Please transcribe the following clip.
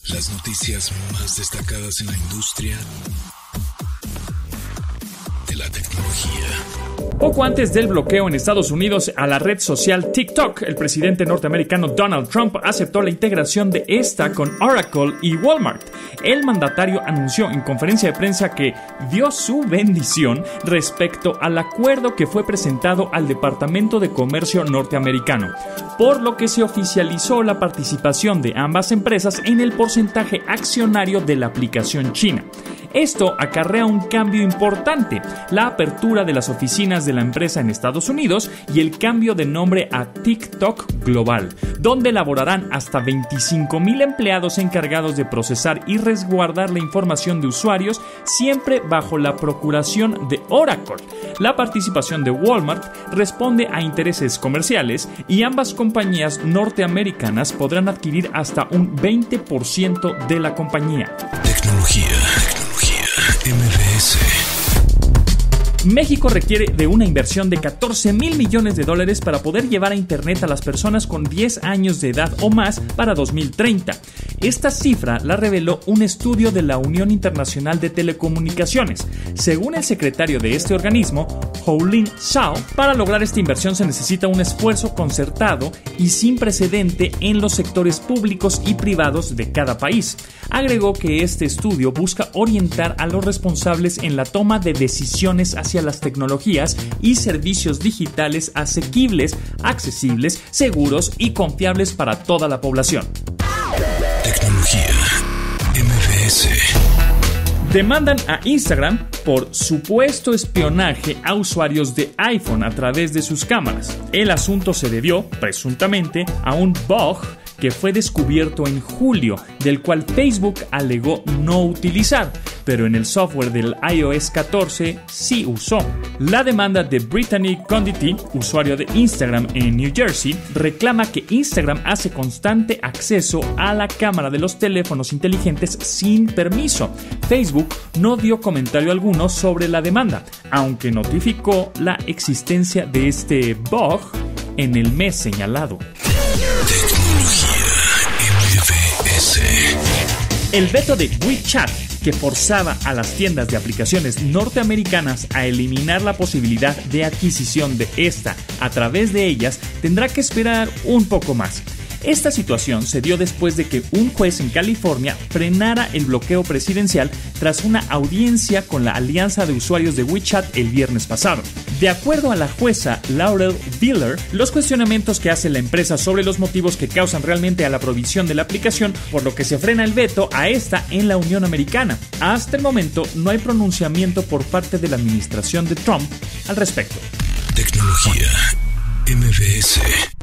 Las noticias más destacadas en la industria de la tecnología. Poco antes del bloqueo en Estados Unidos a la red social TikTok, el presidente norteamericano Donald Trump aceptó la integración de esta con Oracle y Walmart. El mandatario anunció en conferencia de prensa que dio su bendición respecto al acuerdo que fue presentado al Departamento de Comercio norteamericano, por lo que se oficializó la participación de ambas empresas en el porcentaje accionario de la aplicación china. Esto acarrea un cambio importante, la apertura de las oficinas de la empresa en Estados Unidos y el cambio de nombre a TikTok Global, donde laborarán hasta 25,000 empleados encargados de procesar y resguardar la información de usuarios, siempre bajo la procuración de Oracle. La participación de Walmart responde a intereses comerciales y ambas compañías norteamericanas podrán adquirir hasta un 20% de la compañía. Tecnología MBS. México requiere de una inversión de $14,000 millones para poder llevar a Internet a las personas con 10 años de edad o más para 2030. Esta cifra la reveló un estudio de la Unión Internacional de Telecomunicaciones. Según el secretario de este organismo, Hou-Lin Zhao, para lograr esta inversión se necesita un esfuerzo concertado y sin precedente en los sectores públicos y privados de cada país. Agregó que este estudio busca orientar a los responsables en la toma de decisiones hacia las tecnologías y servicios digitales asequibles, accesibles, seguros y confiables para toda la población. Tecnología MBS. Demandan a Instagram por supuesto espionaje a usuarios de iPhone a través de sus cámaras. El asunto se debió, presuntamente, a un bug que fue descubierto en julio, del cual Facebook alegó no utilizar, pero en el software del iOS 14 sí usó. La demanda de Brittany Conditi, usuario de Instagram en New Jersey, reclama que Instagram hace constante acceso a la cámara de los teléfonos inteligentes sin permiso. Facebook no dio comentario alguno sobre la demanda, aunque notificó la existencia de este bug en el mes señalado. El veto de WeChat, que forzaba a las tiendas de aplicaciones norteamericanas a eliminar la posibilidad de adquisición de esta a través de ellas, tendrá que esperar un poco más. Esta situación se dio después de que un juez en California frenara el bloqueo presidencial tras una audiencia con la alianza de usuarios de WeChat el viernes pasado. De acuerdo a la jueza Laurel Wheeler, los cuestionamientos que hace la empresa sobre los motivos que causan realmente a la provisión de la aplicación, por lo que se frena el veto a esta en la Unión Americana. Hasta el momento no hay pronunciamiento por parte de la administración de Trump al respecto. Tecnología MBS.